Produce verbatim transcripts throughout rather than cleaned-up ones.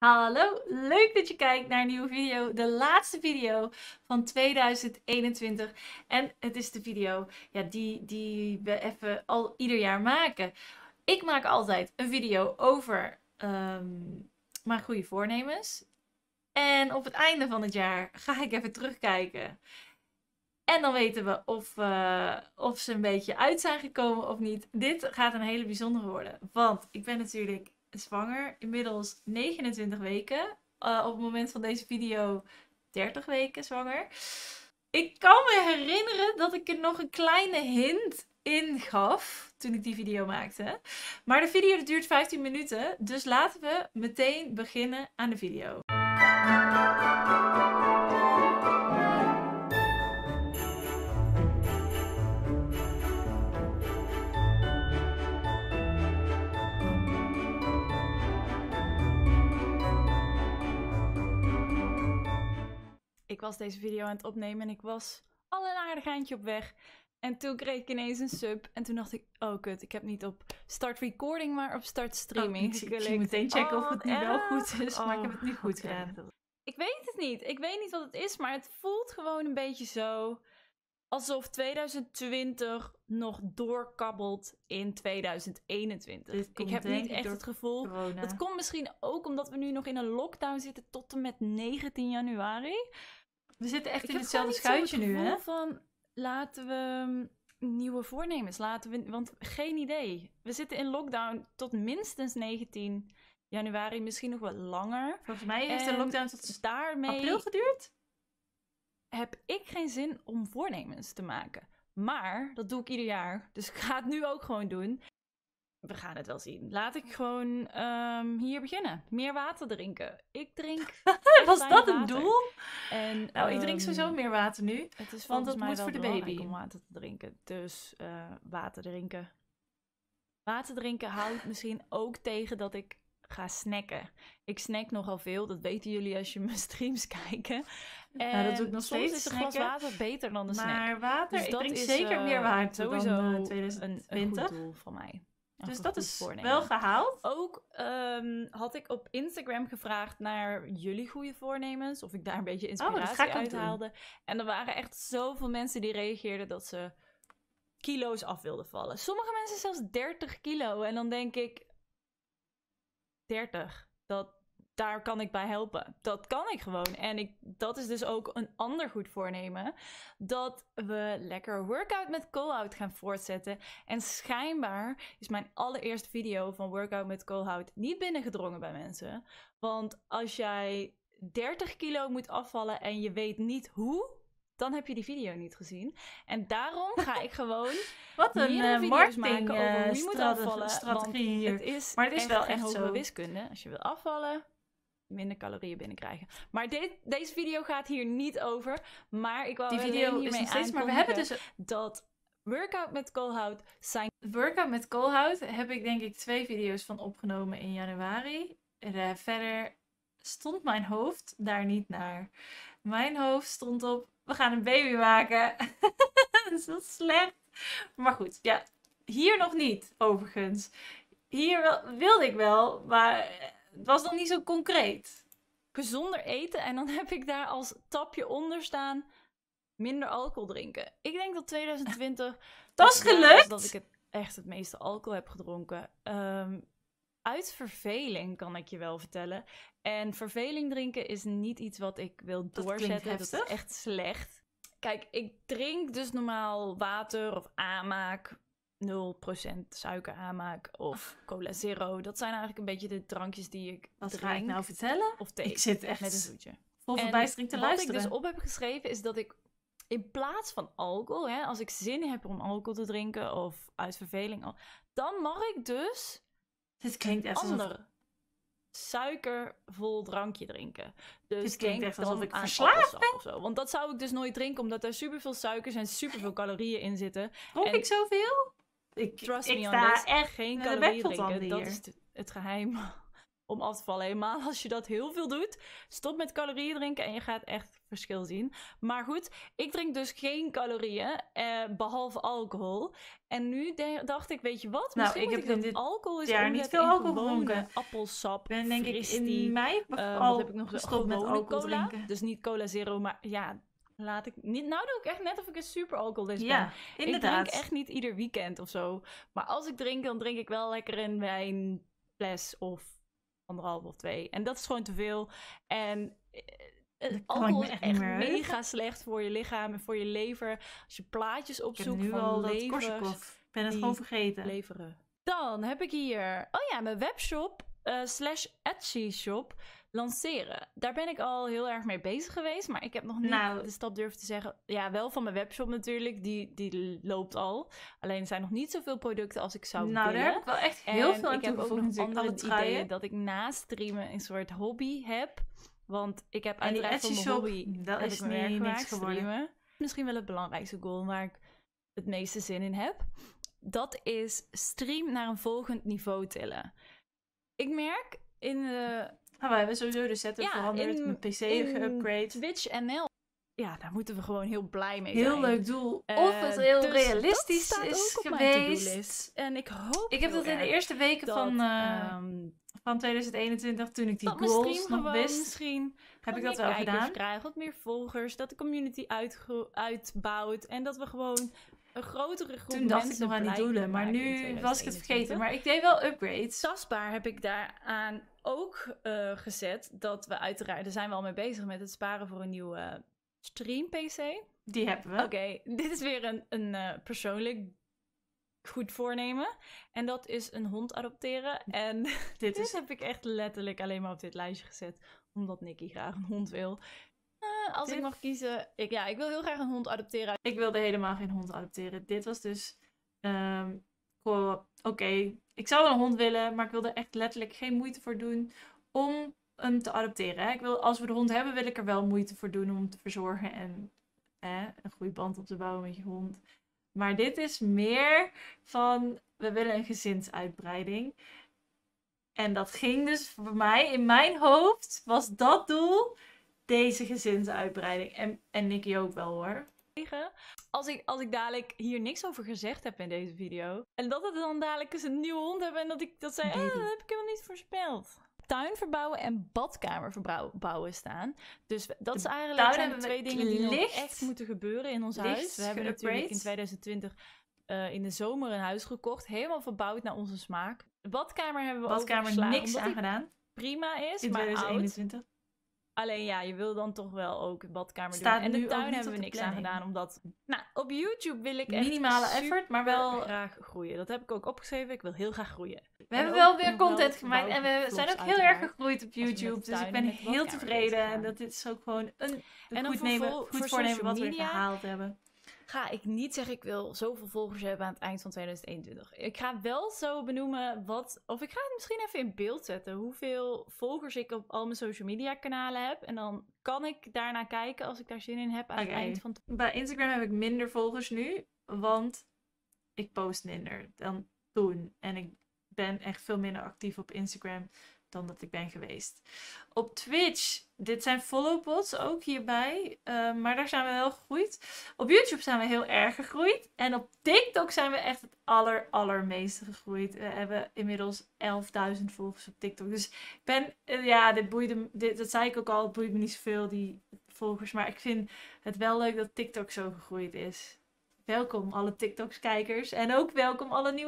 Hallo, leuk dat je kijkt naar een nieuwe video. De laatste video van tweeduizend eenentwintig. En het is de video ja, die, die we even al ieder jaar maken. Ik maak altijd een video over um, mijn goede voornemens. En op het einde van het jaar ga ik even terugkijken. En dan weten we of, uh, of ze een beetje uit zijn gekomen of niet. Dit gaat een hele bijzondere worden. Want ik ben natuurlijk zwanger. Inmiddels negenentwintig weken. Uh, op het moment van deze video dertig weken zwanger. Ik kan me herinneren dat ik er nog een kleine hint in gaf toen ik die video maakte. Maar de video duurt vijftien minuten. Dus laten we meteen beginnen aan de video. Ik was deze video aan het opnemen en ik was al een aardig eindje op weg. En toen kreeg ik ineens een sub. En toen dacht ik, oh kut, ik heb niet op start recording, maar op start streaming. Oh, ik, ik zie meteen checken oh, of het nu wel goed is, oh, maar ik heb het nu goed okay. gedaan. Ik weet het niet. Ik weet niet wat het is, maar het voelt gewoon een beetje zo alsof tweeduizend twintig nog doorkabbelt in tweeduizend eenentwintig. Ik heb niet echt het gevoel. Corona. Dat komt misschien ook omdat we nu nog in een lockdown zitten tot en met negentien januari. We zitten echt ik in hetzelfde schuitje nu, hè? Van laten we nieuwe voornemens laten we, want geen idee. We zitten in lockdown tot minstens negentien januari, misschien nog wat langer. Volgens mij heeft de lockdown tot daarmee april geduurd. Heb ik geen zin om voornemens te maken. Maar dat doe ik ieder jaar, dus ik ga het nu ook gewoon doen. We gaan het wel zien. Laat ik gewoon um, hier beginnen. Meer water drinken. Ik drink. Was dat een water. doel? En, nou, um, ik drink sowieso meer water nu. Het is want dat mij moet wel voor de baby om water te drinken. Dus uh, water drinken. Water drinken houdt misschien ook tegen dat ik ga snacken. Ik snack nogal veel. Dat weten jullie als je mijn streams kijken. En ja, dat doe ik nog soms steeds. is een glas water beter dan een snack. Maar water, dus ik dat drink is, zeker uh, meer water sowieso dan uh, tweeduizend twintig. Een, een goed doel van mij. Dus dat is voornemen. wel gehaald. Ook um, had ik op Instagram gevraagd naar jullie goede voornemens. Of ik daar een beetje inspiratie oh, uit haalde. En er waren echt zoveel mensen die reageerden dat ze kilo's af wilden vallen. Sommige mensen zelfs dertig kilo. En dan denk ik, dertig, dat, daar kan ik bij helpen. Dat kan ik gewoon. En ik, dat is dus ook een ander goed voornemen. Dat we lekker workout met call-out gaan voortzetten. En schijnbaar is mijn allereerste video van workout met call-out niet binnengedrongen bij mensen. Want als jij dertig kilo moet afvallen en je weet niet hoe, dan heb je die video niet gezien. En daarom ga ik gewoon Wat een uh, video's maken over hoe je moet afvallen. strategie hier. Het is maar het is echt wel echt hoge zo. wiskunde. Als je wil afvallen, minder calorieën binnenkrijgen. Maar de, deze video gaat hier niet over. Maar ik wil die video is nog steeds, maar we hebben dus dat workout met koolhout zijn. Workout met koolhout heb ik denk ik twee video's van opgenomen in januari. En, uh, verder stond mijn hoofd daar niet naar. Mijn hoofd stond op, we gaan een baby maken. Dat is wel slecht. Maar goed, ja. Hier nog niet, overigens. Hier wel, wilde ik wel, maar het was nog niet zo concreet. Gezonder eten en dan heb ik daar als tapje onder staan minder alcohol drinken. Ik denk dat tweeduizend twintig... dat is gelukt! Dat ik het echt het meeste alcohol heb gedronken. Um, uit verveling kan ik je wel vertellen. En verveling drinken is niet iets wat ik wil doorzetten. Dat, dat is echt slecht. Kijk, ik drink dus normaal water of aanmaak. nul procent suiker aanmaak of cola zero. Dat zijn eigenlijk een beetje de drankjes die ik Wat drink. ga ik nou vertellen? Of thee. Ik zit echt met een zoetje. Vol verbijstering te luisteren. Wat ik dus op heb geschreven is dat ik in plaats van alcohol, hè, als ik zin heb om alcohol te drinken of uit verveling, dan mag ik dus dit klinkt echt ander alsof... suikervol drankje drinken. Dus dit klinkt echt alsof ik aan verslaafd ben. Of zo. Want dat zou ik dus nooit drinken, omdat er superveel suikers en superveel calorieën in zitten. Dronk en ik zoveel? Ik, trust ik me sta on this, echt geen de calorieën bek tot drinken. hier. Dat is het geheim om af te vallen. Helemaal als je dat heel veel doet. Stop met calorieën drinken en je gaat echt verschil zien. Maar goed, ik drink dus geen calorieën, eh, behalve alcohol. En nu de- dacht ik, weet je wat? Nou, Misschien ik moet heb ik in dat dit alcohol eens jaar niet omzetten veel in alcohol gewone gedronken. appelsap, Ik ben denk ik fristie. in mei Uh, al wat heb ik nog? gestopt met Gewone alcohol cola. drinken. Dus niet cola zero, maar ja, laat ik niet. Nou doe ik echt net of ik een super alcoholist ben. Ja, inderdaad. Ik drink echt niet ieder weekend of zo. Maar als ik drink, dan drink ik wel lekker een wijnfles of anderhalf of twee. En dat is gewoon te veel. En eh, kan alcohol ik me is echt niet echt meer mega heugen. slecht voor je lichaam en voor je lever. Als je plaatjes Ik heb opzoekt nu van al dat levers, Korsakoff. Ik ben het die gewoon vergeten. leveren. Dan heb ik hier, oh ja, mijn webshop uh, slash Etsy shop lanceren. Daar ben ik al heel erg mee bezig geweest, maar ik heb nog niet Nou. de stap durven te zeggen. Ja, wel van mijn webshop natuurlijk, die, die loopt al. Alleen er zijn nog niet zoveel producten als ik zou Nou, willen. daar heb ik wel echt heel En veel aan ik heb ook toegevoegd nog natuurlijk. andere Alle truien. ideeën dat ik naast streamen een soort hobby heb. Want ik heb En die uiteraard Etsy voor mijn shop, hobby dat heb is ik mijn werk niet niks gemaakt, geworden. streamen. Misschien wel het belangrijkste goal waar ik het meeste zin in heb. Dat is stream naar een volgend niveau tillen. Ik merk in de... Nou, we hebben sowieso de setup Ja, veranderd. in- Mijn P C in geupgrade. Twitch N L. Ja, daar moeten we gewoon heel blij mee Heel zijn. leuk doel. Eh, of het heel dus realistisch dat staat is ook op mijn geweest. to-do-list. En ik hoop Ik heb heel dat in de erg eerste weken dat, van, uh, ehm, van twintig eenentwintig, toen ik die dat mijn goals stream nog gewoon wist, misschien heb wat ik dat meer wel kijkers gedaan. krijgen, wat meer volgers, dat de community uitgro- uitbouwt en dat we gewoon een grotere groep Toen dacht ik mensen nog aan die blij doelen, kunnen maar maken in nu was ik het tweeduizend vergeten. eenentwintig. Maar ik deed wel upgrades. Tastbaar heb ik daaraan ook uh, gezet dat we uiteraard, daar zijn we al mee bezig met het sparen voor een nieuwe uh, stream P C. Die hebben we. Oké, okay, dit is weer een, een uh, persoonlijk goed voornemen. En dat is een hond adopteren. En Dit, dit is... heb ik echt letterlijk alleen maar op dit lijstje gezet. Omdat Nicky graag een hond wil. Uh, als dit... ik mag kiezen... Ik, ja, ik wil heel graag een hond adopteren. Ik wilde helemaal geen hond adopteren. Dit was dus... Um, Oké, okay. Ik zou wel een hond willen, maar ik wilde echt letterlijk geen moeite voor doen om hem te adopteren. Hè? Ik wil, als we de hond hebben, wil ik er wel moeite voor doen om hem te verzorgen en hè, een goede band op te bouwen met je hond. Maar dit is meer van, we willen een gezinsuitbreiding. En dat ging dus voor mij, in mijn hoofd, was dat doel, deze gezinsuitbreiding. En, en Nicky ook wel hoor. Als ik, als ik dadelijk hier niks over gezegd heb in deze video. En dat we dan dadelijk eens een nieuwe hond hebben. En dat ik dat zei, ah, dat heb ik helemaal niet voorspeld. Tuin verbouwen en badkamer verbouwen staan. Dus dat is eigenlijk zijn de twee dingen die nog echt moeten gebeuren in ons huis. We hebben natuurlijk in tweeduizend twintig uh, in de zomer een huis gekocht. Helemaal verbouwd naar onze smaak. De badkamer hebben we badkamer niks aan gedaan. Prima is, in maar twintig eenentwintig. Oud. Alleen ja, je wil dan toch wel ook de badkamer Staat doen. En de tuin niet hebben we niks aan gedaan, omdat... Nou, op YouTube wil ik echt minimale effort, maar wel graag groeien. Dat heb ik ook opgeschreven. Ik wil heel graag groeien. We en hebben wel weer content gemaakt en we zijn ook heel erg gegroeid op YouTube. Dus ik ben heel tevreden. En dat is ook gewoon een, een en goed, voor nemen, vol, goed voor voornemen wat media, we gehaald hebben. Ga ik niet zeggen, ik wil zoveel volgers hebben aan het eind van tweeduizend eenentwintig. Ik ga wel zo benoemen wat, of ik ga het misschien even in beeld zetten, hoeveel volgers ik op al mijn social media kanalen heb. En dan kan ik daarna kijken als ik daar zin in heb aan okay. het eind van... Bij Instagram heb ik minder volgers nu, want ik post minder dan toen. En ik ben echt veel minder actief op Instagram dan dat ik ben geweest. Op Twitch, dit zijn followbots ook hierbij, uh, maar daar zijn we wel gegroeid. Op YouTube zijn we heel erg gegroeid. En op TikTok zijn we echt het aller, allermeeste gegroeid. We hebben inmiddels elfduizend volgers op TikTok. Dus ik ben, uh, ja, dit boeide, dit, dat zei ik ook al, het boeit me niet zoveel, die volgers. Maar ik vind het wel leuk dat TikTok zo gegroeid is. Welkom alle TikToks-kijkers en ook welkom alle nieuwe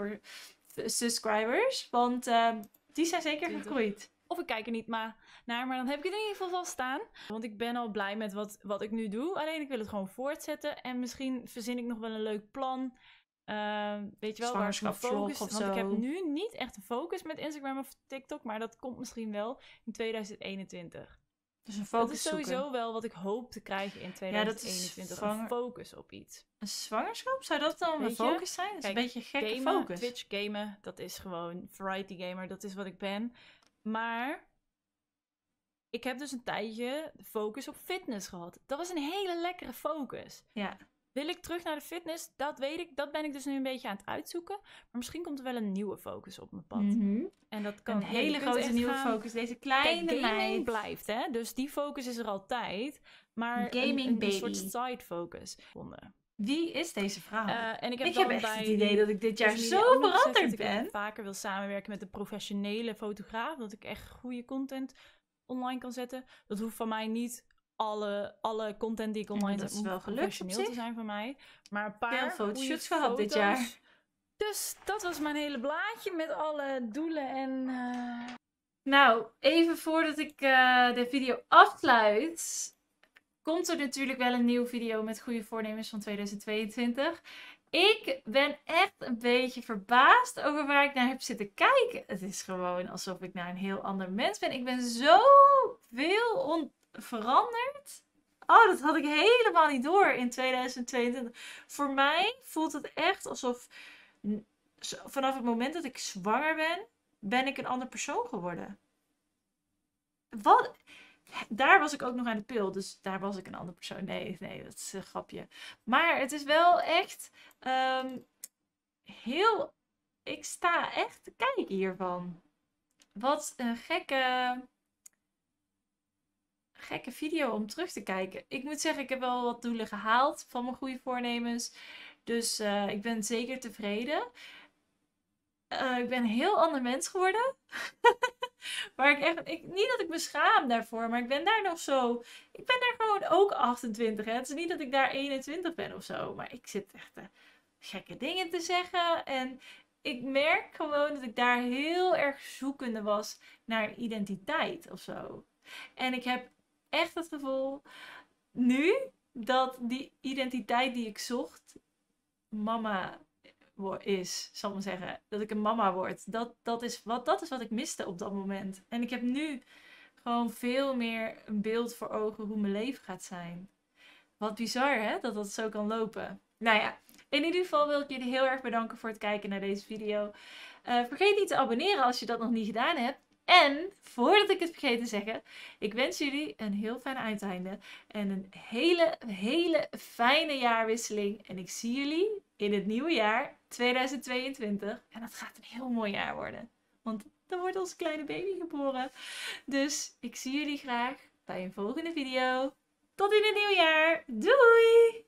YouTuber-subscribers, want... Uh, Die zijn zeker gegroeid. Of ik kijk er niet maar naar, maar dan heb ik het in ieder geval vast staan. Want ik ben al blij met wat, wat ik nu doe. Alleen ik wil het gewoon voortzetten. En misschien verzin ik nog wel een leuk plan. Uh, weet je wel, waar ik mijn focus... Want zo. ik heb nu niet echt een focus met Instagram of TikTok. Maar dat komt misschien wel in tweeduizend eenentwintig. Dus een focus dat is sowieso zoeken. wel wat ik hoop te krijgen in tweeduizend eenentwintig. Ja, een focus op iets. Een zwangerschap? Zou dat dan een focus zijn? Dat is Kijk, een beetje een gekke gamen, focus. Twitch gamen, dat is gewoon variety gamer. Dat is wat ik ben. Maar ik heb dus een tijdje de focus op fitness gehad. Dat was een hele lekkere focus. Ja. Wil ik terug naar de fitness? Dat weet ik. Dat ben ik dus nu een beetje aan het uitzoeken. Maar misschien komt er wel een nieuwe focus op mijn pad. Mm-hmm. En dat kan Een ja, je hele kunt grote echt nieuwe gaan- focus. Deze Kijk, kleine gaming meid. blijft, hè. Dus die focus is er altijd. Maar een- Gaming een, een, baby. soort side focus. Gevonden. Wie is deze vrouw? Eh, en ik heb, ik dan heb echt bij het die idee dat ik dit jaar social media zo ook nog gezegd veranderd dat ik ben. vaker wil samenwerken met een professionele fotograaf. Dat ik echt goede content online kan zetten. Dat hoeft van mij niet alle, alle content die ik online dat zet is wel moet gelukt op professioneel te zich. zijn van mij. Maar een paar Veel goede fotoshoots gehad dit foto's. jaar. Dus dat was mijn hele blaadje met alle doelen en... eh, Nou, even voordat ik eh, de video afsluit, komt er natuurlijk wel een nieuwe video met goede voornemens van tweeduizend tweeëntwintig. Ik ben echt een beetje verbaasd over waar ik naar heb zitten kijken. Het is gewoon alsof ik naar een heel ander mens ben. Ik ben zo veel on- veranderd. Oh, dat had ik helemaal niet door in tweeduizend tweeëntwintig. Voor mij voelt het echt alsof n- z- vanaf het moment dat ik zwanger ben, ben ik een ander persoon geworden. Wat? Daar was ik ook nog aan de pil, dus daar was ik een ander persoon. Nee, nee, dat is een grapje. Maar het is wel echt ehm, heel... Ik sta echt te kijken hiervan. Wat een gekke... gekke video om terug te kijken. Ik moet zeggen, ik heb wel wat doelen gehaald van mijn goede voornemens. Dus eh, ik ben zeker tevreden. Uh, ik ben een heel ander mens geworden. Maar ik echt, ik, niet dat ik me schaam daarvoor, maar ik ben daar nog zo. Ik ben daar gewoon ook achtentwintig. Hè? Het is niet dat ik daar eenentwintig ben of zo. Maar ik zit echt uh, gekke dingen te zeggen. En ik merk gewoon dat ik daar heel erg zoekende was naar een identiteit of zo. En ik heb echt het gevoel nu dat die identiteit die ik zocht, mama is, zal ik maar zeggen. Dat ik een mama word. Dat, dat, is wat, dat is wat ik miste op dat moment. En ik heb nu gewoon veel meer een beeld voor ogen hoe mijn leven gaat zijn. Wat bizar, hè? Dat dat zo kan lopen. Nou ja, in ieder geval wil ik jullie heel erg bedanken voor het kijken naar deze video. Uh, vergeet niet te abonneren als je dat nog niet gedaan hebt. En, voordat ik het vergeet te zeggen, ik wens jullie een heel fijn uiteinde. En een hele, hele fijne jaarwisseling. En ik zie jullie in het nieuwe jaar tweeduizend tweeëntwintig. En dat gaat een heel mooi jaar worden. Want dan wordt onze kleine baby geboren. Dus ik zie jullie graag bij een volgende video. Tot in het nieuwe jaar. Doei!